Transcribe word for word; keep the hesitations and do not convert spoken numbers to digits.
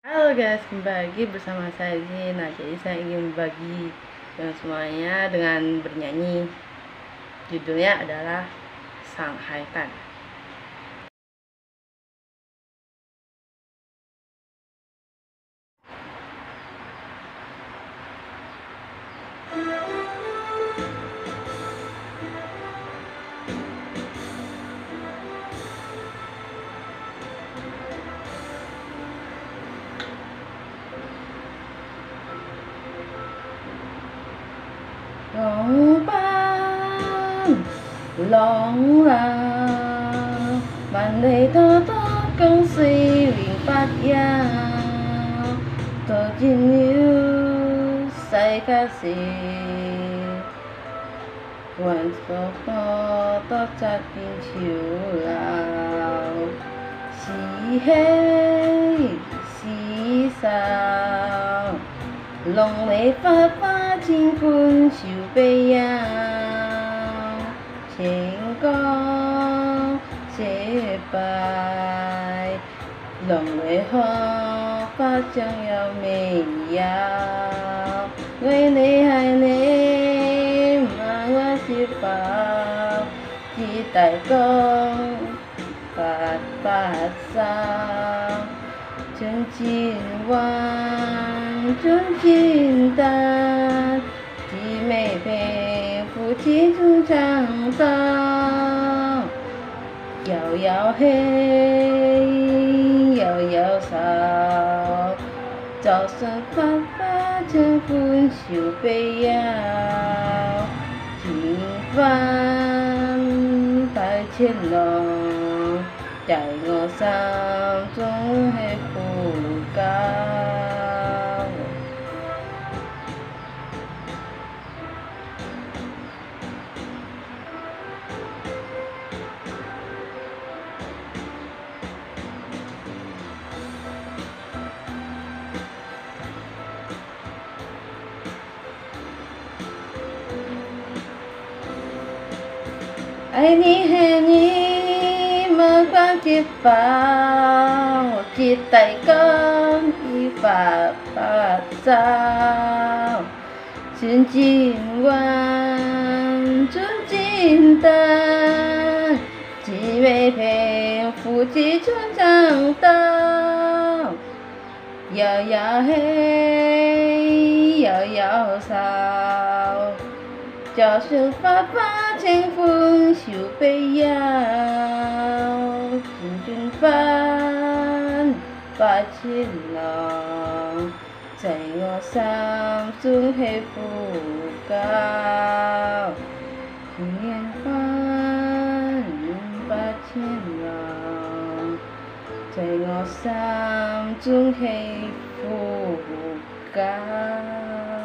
Halo guys, kembali lagi bersama saya Zin. Nah, jadi saya ingin berbagi dengan semuanya dengan bernyanyi. Judulnya adalah Shanghai Tan. Long ban long lao万里滔滔江水永不休，途經了世界時，還所多多則變潮流，是喜是愁。龍尾發花千歡笑悲憂，情歌寫敗，龍尾學花將有美有，為你係你，問我是否知大江發發愁，真情萬種簡單，姊妹配夫妻中長到，遙遙黑，遙遙愁，早生發發千歡笑悲憂，情翻百千浪，在我心中係富高。愛你恨你無關結抱，結大江已發發愁，千千萬種簡單，姊妹配夫妻中長到，遙遙黑，遙遙愁，早生發發千歡笑悲憂，千轉翻百千浪，在我心中係富高，千翻百千浪，在我心中係富高。